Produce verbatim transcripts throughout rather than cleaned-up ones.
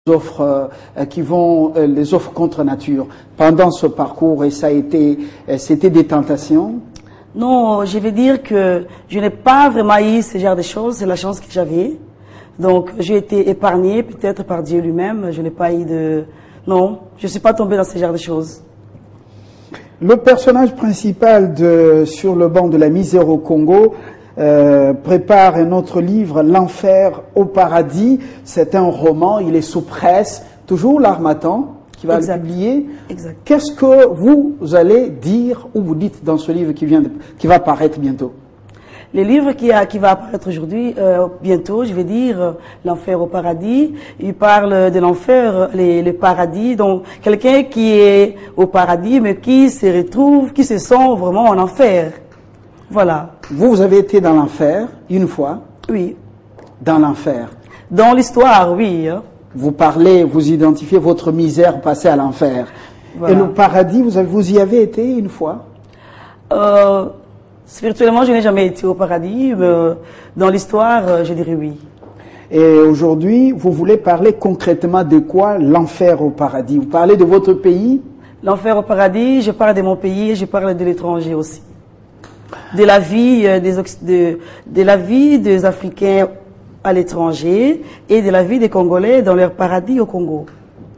offres euh, qui vont euh, les offres contre nature pendant ce parcours, et ça a été euh, c'était des tentations? Non, je vais dire que je n'ai pas vraiment eu ce genre de choses, c'est la chance que j'avais. Donc j'ai été épargnée peut-être par Dieu lui-même, je n'ai pas eu de... Non, je ne suis pas tombée dans ce genre de choses. Le personnage principal de Sur le banc de la misère au Congo euh, prépare un autre livre, L'enfer au paradis. C'est un roman, il est sous presse, toujours l'Harmattan qui va Exact. le publier. Exact. Qu'est-ce que vous allez dire ou vous dites dans ce livre qui, vient de, qui va paraître bientôt? Le livre qui, a, qui va apparaître aujourd'hui, euh, bientôt, je vais dire, euh, L'enfer au paradis, il parle de l'enfer, les, le paradis, donc quelqu'un qui est au paradis mais qui se retrouve, qui se sent vraiment en enfer. Voilà. Vous, vous avez été dans l'enfer une fois? Oui. Dans l'enfer? Dans l'histoire, oui. Hein. Vous parlez, vous identifiez votre misère passée à l'enfer. Voilà. Et le paradis, vous, avez, vous y avez été une fois? euh, Spirituellement, je n'ai jamais été au paradis, mais dans l'histoire, je dirais oui. Et aujourd'hui, vous voulez parler concrètement de quoi, l'enfer au paradis? Vous parlez de votre pays? L'enfer au paradis, je parle de mon pays et je parle de l'étranger aussi. De la vie des, de, de la vie des Africains à l'étranger et de la vie des Congolais dans leur paradis au Congo.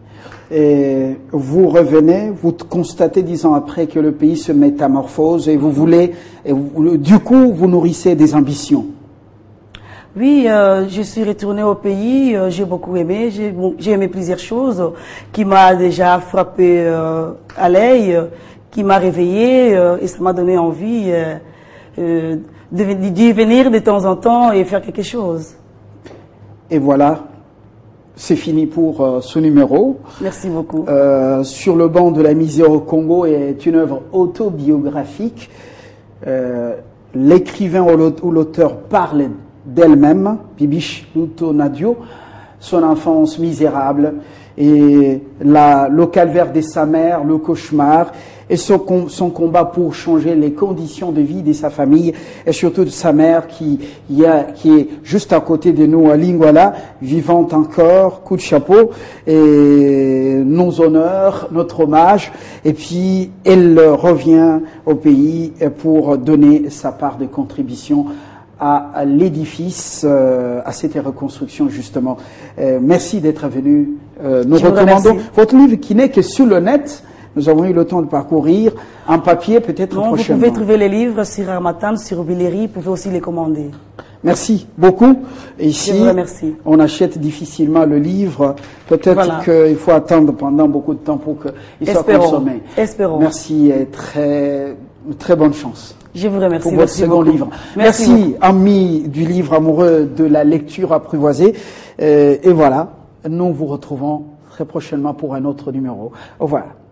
Et vous revenez, vous constatez dix ans après que le pays se métamorphose et vous voulez, et vous, du coup, vous nourrissez des ambitions. Oui, euh, je suis retournée au pays, euh, j'ai beaucoup aimé, j'ai bon, aimé plusieurs choses qui m'a déjà frappé euh, à l'œil, euh, qui m'a réveillée euh, et ça m'a donné envie euh, euh, d'y venir de temps en temps et faire quelque chose. Et voilà. C'est fini pour euh, ce numéro. Merci beaucoup. Euh, Sur le banc de la misère au Congo est une œuvre autobiographique. Euh, L'écrivain ou l'auteur parle d'elle-même, Bibiche Luto Nadio, son enfance misérable et la, le calvaire de sa mère, le cauchemar et son, son combat pour changer les conditions de vie de sa famille et surtout de sa mère qui, y a, qui est juste à côté de nous à Lingwala, vivante encore, coup de chapeau, et nos honneurs, notre hommage, et puis elle revient au pays pour donner sa part de contribution à, à l'édifice, euh, à cette reconstruction justement. Euh, merci d'être venu. Euh, nous recommandons votre livre qui n'est que sur le net. Nous avons eu le temps de parcourir en papier, peut-être prochainement. Vous pouvez trouver les livres sur Harmattan, sur Billery, vous pouvez aussi les commander. Merci beaucoup. Ici, Je vous remercie. On achète difficilement le livre. Peut-être voilà. qu'il faut attendre pendant beaucoup de temps pour qu'il soit consommé. Espérons. Merci et très, très bonne chance. Je vous remercie. Pour votre Merci second beaucoup. livre. Merci, Merci amis du livre amoureux de la lecture apprivoisée. Euh, et voilà, nous vous retrouvons très prochainement pour un autre numéro. Au revoir.